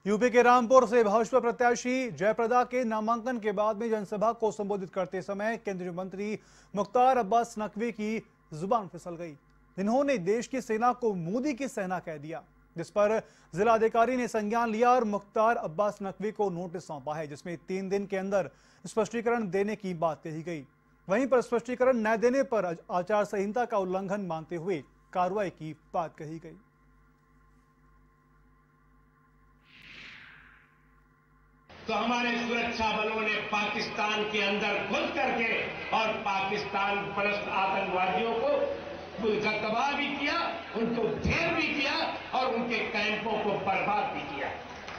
UP के रामपुर से भाजपा प्रत्याशी जयप्रदा के नामांकन के बाद में जनसभा को संबोधित करते समय केंद्रीय मंत्री मुख्तार अब्बास नकवी की जुबान फिसल गई। इन्होंने देश की सेना को मोदी की सेना कह दिया, जिस पर जिलाधिकारी ने संज्ञान लिया और मुख्तार अब्बास नकवी को नोटिस सौंपा है, जिसमें 3 दिन के अंदर स्पष्टीकरण देने की बात कही गई। वहीं पर स्पष्टीकरण न देने पर आचार संहिता का उल्लंघन मानते हुए कार्रवाई की बात कही गई। तो हमारे सुरक्षा बलों ने पाकिस्तान के अंदर घुस करके और पाकिस्तान परस्त आतंकवादियों को तबाह भी किया, उनको ढेर भी किया और उनके कैंपों को बर्बाद भी किया।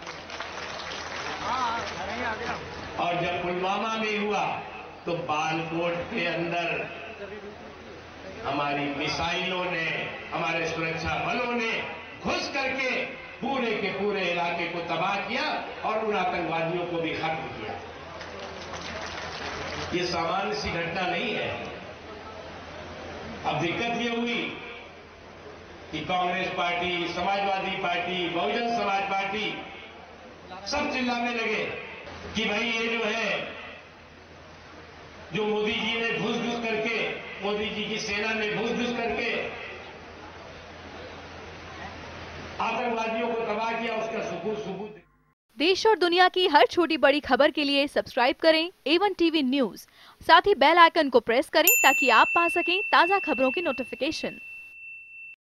और जब पुलवामा में हुआ तो बालकोट के अंदर हमारी मिसाइलों ने, हमारे सुरक्षा बलों ने घुस करके पूरे के पूरे इलाके को तबाह किया और उन आतंकवादियों को भी खत्म किया। ये सामान्य सी घटना नहीं है। अब दिक्कत ये हुई कि Congress party, Samajwadi party, Bahujan Samaj party सब चिल्लाने लगे कि भाई ये जो है, जो मोदी जी ने घुस करके, मोदी जी की सेना ने घुस करके आतंकवादियों को तबाह किया, उसका सबूत। देश और दुनिया की हर छोटी बड़ी खबर के लिए सब्सक्राइब करें A1 टीवी न्यूज़। साथ ही बेल आइकन को प्रेस करें ताकि आप पा सकें ताज़ा खबरों की नोटिफिकेशन।